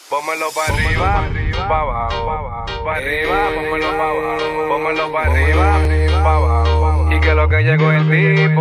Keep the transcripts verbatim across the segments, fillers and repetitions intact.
Pónmelo pa' arriba, pa' abajo, pa' arriba, pónmelo pa' abajo, pónmelo pa' arriba, pa' abajo. Y que lo que llegó el tipo.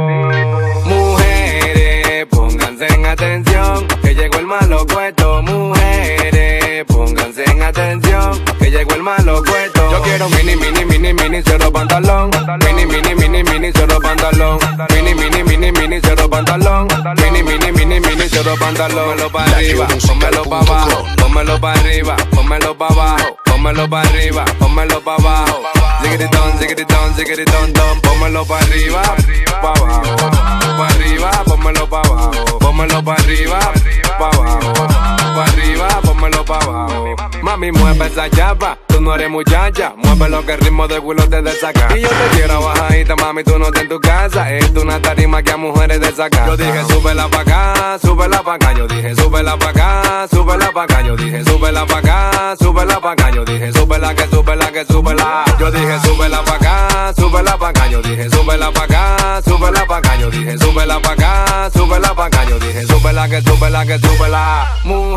Mujeres, pónganse en atención, que llegó el malo cueto. Mujeres, pónganse en atención, que llegó el malo cueto. Yo quiero mini, mini, mini, mini, cero pantalón. Mini, mini, mini, mini, cero pantalón. Mini, mini, mini, mini, cero pantalón. Mini, mini, mini, mini, cero pantalón. Pónmelo pa' arriba, pónmelo pa' abajo. Pónmelo pa' arriba, pónmelo pa' abajo. Pónmelo pa' arriba, pónmelo pa' abajo. Ziggy-di-don, ziggy-di-don, ziggy-di-don, don. Pónmelo pa' arriba, pa' abajo. Pa' arriba, pónmelo pa' abajo. Pónmelo pa' arriba, pa' abajo. Pa' arriba, pónmelo pa' abajo. Mami, mueve esa chapa, tú no eres muchacha. Mueve lo que el ritmo de Willow te desaca. Y yo te quiero bajadita, mami, tú no estás en tu casa. Es una tarima que a mujeres desaca. Yo dije, súbela pa' acá, súbela pa' acá. Yo dije, súbela pa' acá, súbela pa' acá. Yo dije, súbela pa' acá, súbela pa' acá. Yo dije, súbela que súbela que súbela. Yo dije, súbela pa' acá, súbela pa' acá. Yo dije, súbela pa' acá, súbela pa' acá. Yo dije, súbela pa' acá, súbela pa' acá. Yo dije, súbela que súbela que súbela.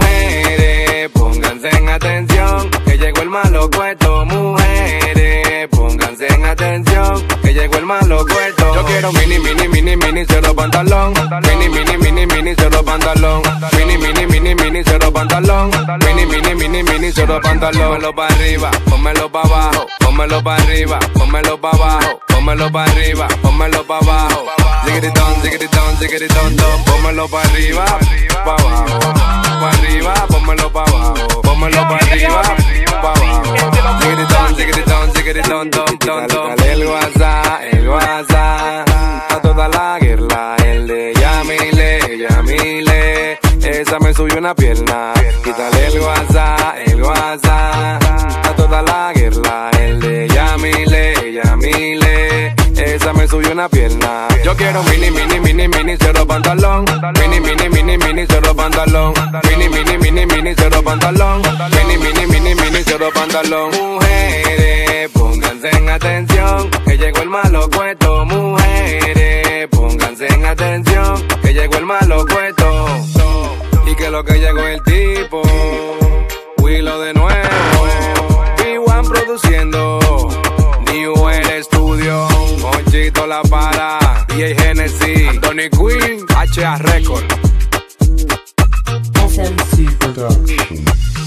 Mujeres, pónganse en atención, que llegó el malo cueto. Mujeres, pónganse en atención, que llegó el malo cueto. Yo quiero mini, mini, mini, mini, cero pantalón. Mini, mini, mini, mini, cero pantalón. Mini, mini, mini, mini, cero pantalón. Mini, mini, mini, mini, cero pantalón. Pónmelo pa' arriba, pónmelo pa' abajo. Pónmelo pa' arriba, pónmelo pa' abajo. Pónmelo pa' arriba, pónmelo pa' abajo. Ziggy-di-don, ziggy-di-don, ziggy-di-don, don. Pónmelo pa' arriba, pa' abajo. Pa' arriba, pónmelo pa' abajo. Pónmelo pa' arriba, pa' abajo. Ziggy-di-don, ziggy-di-don, ziggy-di-don, don, don, don. Dale el WhatsApp, el WhatsApp. A toda la guerra, el de Yamile, Yamile. Esa me subió una pierna. Quítale el WhatsApp, el WhatsApp. A toda la guerra, el de Yamile, Yamile. Esa me subió una pierna. Yo quiero mini, mini, mini, mini, cero pantalón. Mini, mini, mini, mini, cero pantalón. Mini, mini, mini, mini, cero pantalón. Mini, mini, mini, mini, cero pantalón. Mujeres, pónganse en atención, que llegó el malo cueto. Mujeres, pónganse en atención, que llegó el malo cueto. Y que lo que llegó el tipo, Willow de nuevo. B uno produciendo, New el estudio, Monchito la para, D J Genesis, Tony Queen, H A Record. S M C Production.